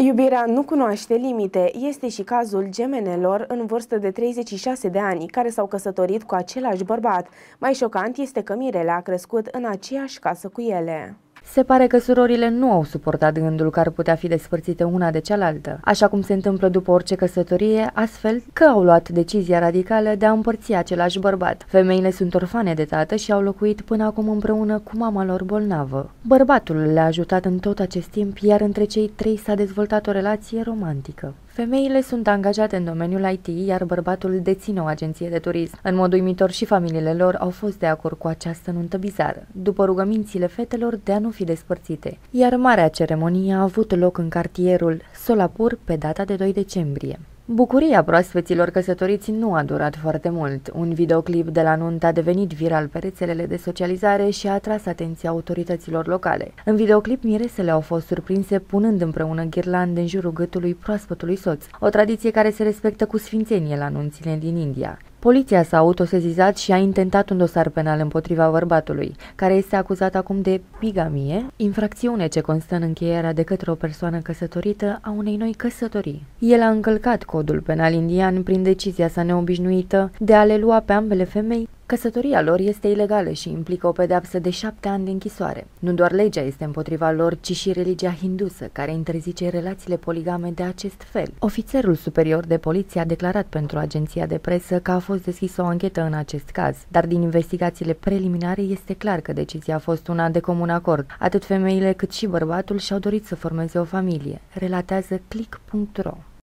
Iubirea nu cunoaște limite. Este și cazul gemenelor în vârstă de 36 de ani, care s-au căsătorit cu același bărbat. Mai șocant este că Mirele a crescut în aceeași casă cu ele. Se pare că surorile nu au suportat gândul că ar putea fi despărțite una de cealaltă, așa cum se întâmplă după orice căsătorie, astfel că au luat decizia radicală de a împărți același bărbat. Femeile sunt orfane de tată și au locuit până acum împreună cu mama lor bolnavă. Bărbatul le-a ajutat în tot acest timp, iar între cei trei s-a dezvoltat o relație romantică. Femeile sunt angajate în domeniul IT, iar bărbatul deține o agenție de turism. În mod uimitor, și familiile lor au fost de acord cu această nuntă bizară, după rugămințile fetelor de a nu fi despărțite. Iar marea ceremonie a avut loc în cartierul Solapur pe data de 2 decembrie. Bucuria proaspeților căsătoriți nu a durat foarte mult. Un videoclip de la nuntă a devenit viral pe rețelele de socializare și a atras atenția autorităților locale. În videoclip, miresele au fost surprinse punând împreună ghirlande în jurul gâtului proaspătului soț, o tradiție care se respectă cu sfințenie la nunțile din India. Poliția s-a autosezizat și a intentat un dosar penal împotriva bărbatului, care este acuzat acum de bigamie, infracțiune ce constă în încheierea de către o persoană căsătorită a unei noi căsătorii. El a încălcat codul penal indian prin decizia sa neobișnuită de a le lua pe ambele femei. Căsătoria lor este ilegală și implică o pedeapsă de 7 ani de închisoare. Nu doar legea este împotriva lor, ci și religia hindusă, care interzice relațiile poligame de acest fel. Ofițerul superior de poliție a declarat pentru agenția de presă că a fost deschisă o anchetă în acest caz, dar din investigațiile preliminare este clar că decizia a fost una de comun acord. Atât femeile cât și bărbatul și-au dorit să formeze o familie, relatează click.ro.